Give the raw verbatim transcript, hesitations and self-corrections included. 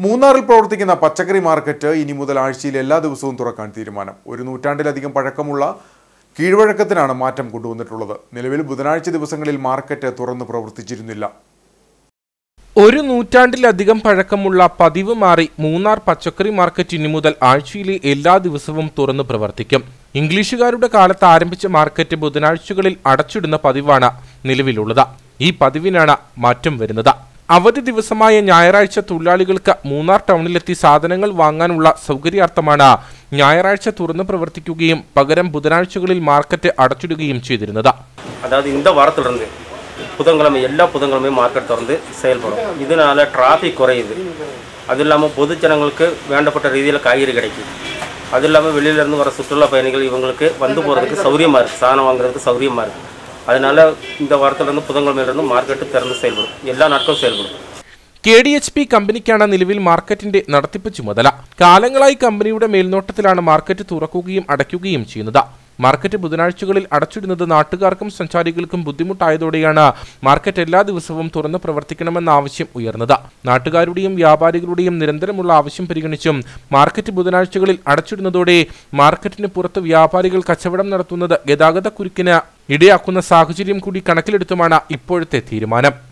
മൂന്നാറിൽ പ്രവർത്തിക്കുന്ന പച്ചക്കറി മാർക്കറ്റ് ഇനി മുതൽ ആഴ്ചയിൽ എല്ലാ ദിവസവും തുറക്കാൻ തീരുമാനം. ഒരു നൂറ്റാണ്ടിലധികം പഴക്കമുള്ള കീഴ്വഴക്കത്തിനാണ് മാറ്റം കൊണ്ടുവന്നിട്ടുള്ളത്. നിലവിൽ ബുധനാഴ്ച ദിവസങ്ങളിൽ മാർക്കറ്റ് തുറന്നു പ്രവർത്തിച്ചിരുന്നില്ല. ഒരു നൂറ്റാണ്ടിലധികം പഴക്കമുള്ള പതിവ് മാറി മൂന്നാർ പച്ചക്കറി മാർക്കറ്റ് ഇനി മുതൽ ആഴ്ചയിലെ എല്ലാ ദിവസവും തുറന്നു പ്രവർത്തിക്കും. ഇംഗ്ലീഷുകാരുടെ കാലത്ത് ആരംഭിച്ച മാർക്കറ്റ് ബുധനാഴ്ചകളിൽ അടച്ചിടുന്ന പതിവാണ് നിലവിലുള്ളത്. ഈ പതിവിനാണ് മാറ്റം വരുന്നത്. അവധി ദിവസമായ ഞായറാഴ്ച തൊഴിലാളികൾക്ക് മൂന്നാർ ടൗണിലെത്തി സാധനങ്ങൾ വാങ്ങാനുള്ള സൗകര്യാർത്ഥമാണ് ഞായറാഴ്ച തുറന്നു പ്രവർത്തിക്കുകയും പകരം ബുധനാഴ്ചകളിൽ മാർക്കറ്റ് അടച്ചിടുകയും ചെയ്തിരുന്നത്. அதாவது இந்த வாரத்திலிருந்து புதன்கிழமை எல்லா புதன்கிழமையும் மார்க்கெட் திறந்து செயல்படும். இதனால டிராஃபிக் குறையுது. அது இல்லாமல் பொதுஜனங்களுக்கு வேண்டப்பட்ட ரீதியில் காய்கறி கிடைக்கும். அது இல்லாமல் வெளியிலேருந்து வர சுற்றுலா பயணிகள் இவங்களுக்கு வந்து போகிறதுக்கு சௌரியமாக இருக்குது, சாணம் வாங்குறதுக்கு சௌரியமாக இருக்குது. அதனால இந்த வாரத்திலிருந்து புதன்கிழமையிலிருந்து മാർക്കറ്റ് തുറന്ന് செயல்படும். എല്ലാ നാട്ടും செயல்படும். കെ ഡി എച്ച് പി കമ്പനിക്കാണ് നിലവിൽ മാർക്കറ്റിന്റെ നടത്തിപ്പ് ചുമതല. കാലങ്ങളായി കമ്പനിയുടെ മേൽനോട്ടത്തിലാണ് മാർക്കറ്റ് തുറക്കുകയും അടയ്ക്കുകയും ചെയ്യുന്നത്. മാർക്കറ്റ് ബുധനാഴ്ചകളിൽ അടച്ചിടുന്നത് നാട്ടുകാർക്കും സഞ്ചാരികൾക്കും ബുദ്ധിമുട്ടായതോടെയാണ് മാർക്കറ്റ് എല്ലാ ദിവസവും തുറന്ന് പ്രവർത്തിക്കണമെന്ന ആവശ്യം ഉയർന്നത്. നാട്ടുകാരുടെയും വ്യാപാരികളുടെയും നിരന്തരമുള്ള ആവശ്യം പരിഗണിച്ചും മാർക്കറ്റ് ബുധനാഴ്ചകളിൽ അടച്ചിടുന്നതോടെ മാർക്കറ്റിന് പുറത്ത് വ്യാപാരികൾ കച്ചവടം നടത്തുന്നത് ഗതാഗത കുരുക്കിന് ഇടയാക്കുന്ന സാഹചര്യം കൂടി കണക്കിലെടുത്തുമാണ് ഇപ്പോഴത്തെ തീരുമാനം.